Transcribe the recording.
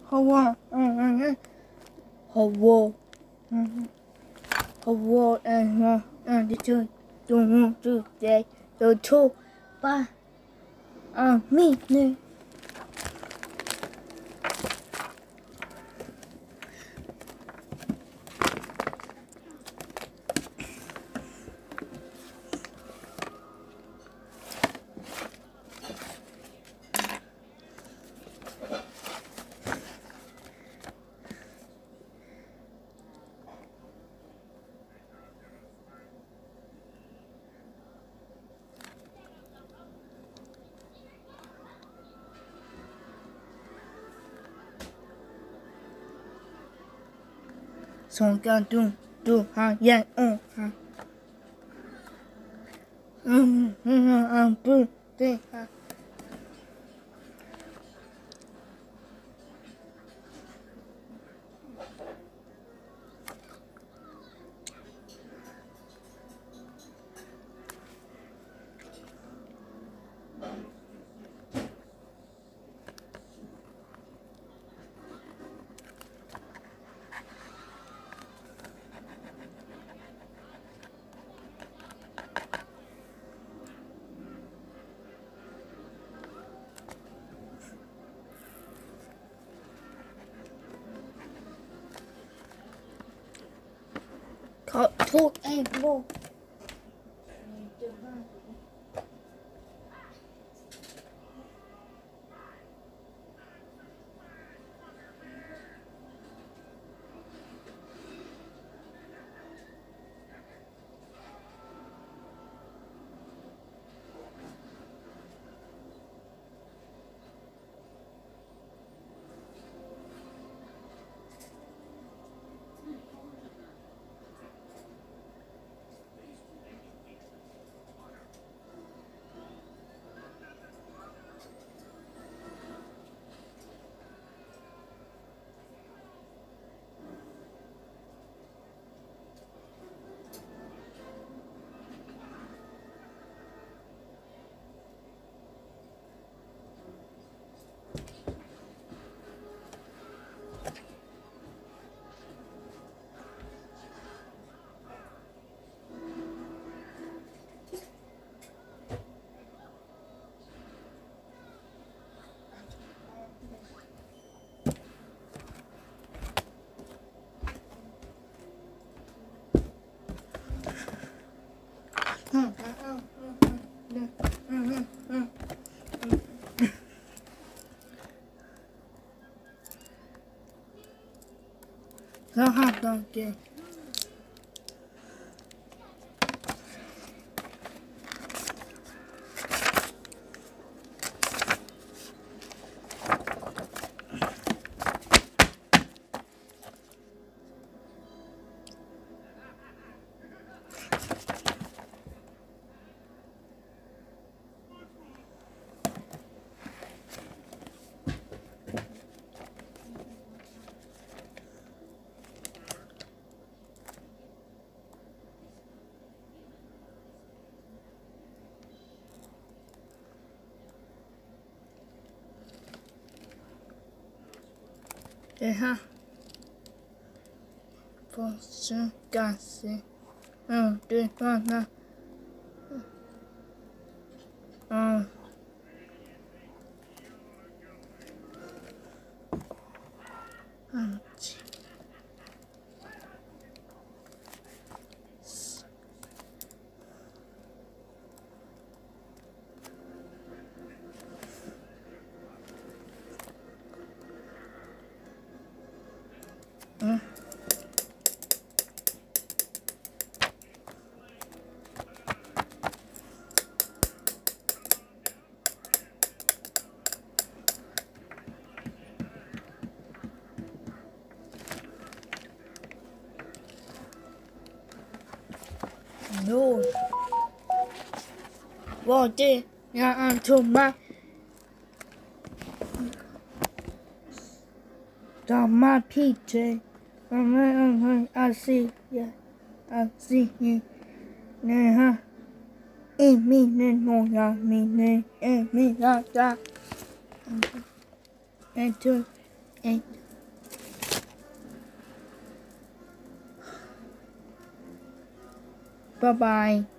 Hawa, Hawa, Hawa, and the two, day, the two, by me. 从高度好远，不对啊。ขอพูดไอ้โบแล้วหัดดอกเกposso casi de pana no what did to my PJ I see yeah I see you neha me no ya me ne me ya and to 8. Bye bye.